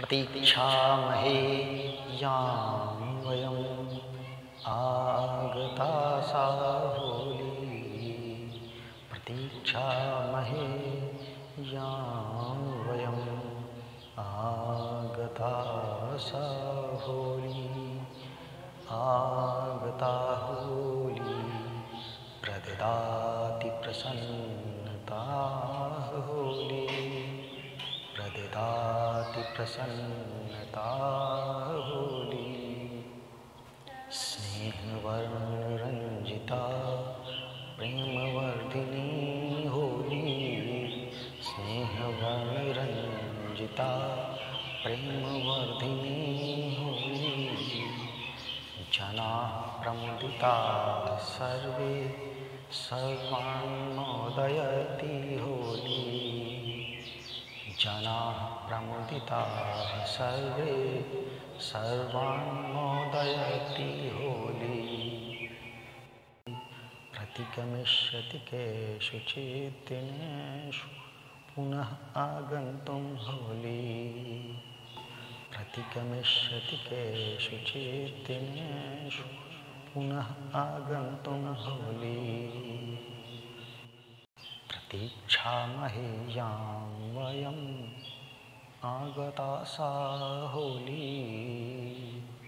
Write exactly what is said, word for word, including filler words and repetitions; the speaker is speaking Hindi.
प्रतीक्षामहे यां वयम् आगता सा होली। प्रतीक्षामहे यां वयम् आगता सा होली। आगता होली प्रददाति प्रसन्नता होली। प्रददाति प्रसन्नता होली। स्नेहवर्णरञ्जिता प्रेमवर्धिनी होली। स्नेहवर्णरञ्जिता प्रेमवर्धिनी होली। जनाः प्रमुदिताः सर्वे सर्वान् मोदयति होली। जनाः प्रमुदिताः सर्वे सर्वान् मोदयति होली। प्रतिगमिष्यति केषुचित् दिनेषु पुनः आगन्तुं होली। प्रतिगमिष्यति केषुचित् दिनेषु पुनः आगन्तुं होली। प्रतीक्षामहे यां वयम् आगता सा होली।